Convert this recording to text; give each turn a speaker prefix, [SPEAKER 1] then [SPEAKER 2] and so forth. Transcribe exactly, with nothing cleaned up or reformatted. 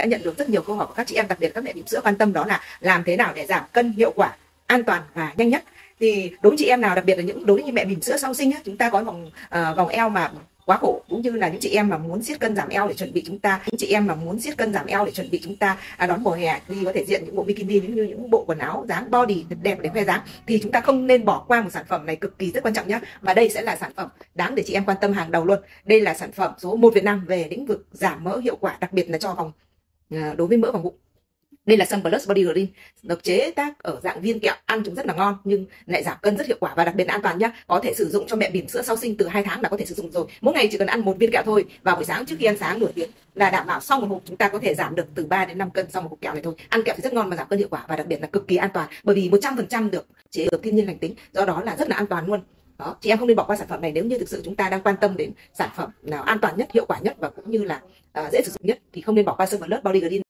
[SPEAKER 1] đã nhận được rất nhiều câu hỏi của các chị em, đặc biệt các mẹ bỉm sữa quan tâm, đó là làm thế nào để giảm cân hiệu quả, an toàn và nhanh nhất. Thì đối với chị em nào, đặc biệt là những đối với những mẹ bỉm sữa sau sinh á, chúng ta có vòng uh, vòng eo mà quá khổ, cũng như là những chị em mà muốn siết cân giảm eo để chuẩn bị chúng ta những chị em mà muốn siết cân giảm eo để chuẩn bị chúng ta à, đón mùa hè, đi có thể diện những bộ bikini, những như những bộ quần áo dáng body thật đẹp để khoe dáng, thì chúng ta không nên bỏ qua một sản phẩm này cực kỳ rất quan trọng nhé. Và đây sẽ là sản phẩm đáng để chị em quan tâm hàng đầu luôn. Đây là sản phẩm số một Việt Nam về lĩnh vực giảm mỡ hiệu quả, đặc biệt là cho vòng uh, đối với mỡ vòng bụng. Đây là Sun Plus Body Green, được chế tác ở dạng viên kẹo, ăn chúng rất là ngon nhưng lại giảm cân rất hiệu quả và đặc biệt là an toàn nhá. Có thể sử dụng cho mẹ bỉm sữa sau sinh từ hai tháng là có thể sử dụng rồi. Mỗi ngày chỉ cần ăn một viên kẹo thôi, vào buổi sáng trước khi ăn sáng nửa tiếng là đảm bảo sau một hộp chúng ta có thể giảm được từ ba đến năm cân sau một hộp kẹo này thôi. Ăn kẹo thì rất ngon mà giảm cân hiệu quả, và đặc biệt là cực kỳ an toàn, bởi vì một trăm phần trăm được chế được thiên nhiên lành tính, do đó là rất là an toàn luôn. Đó, chị em không nên bỏ qua sản phẩm này nếu như thực sự chúng ta đang quan tâm đến sản phẩm nào an toàn nhất, hiệu quả nhất và cũng như là uh, dễ sử dụng nhất, thì không nên bỏ qua Sun Plus Body Green.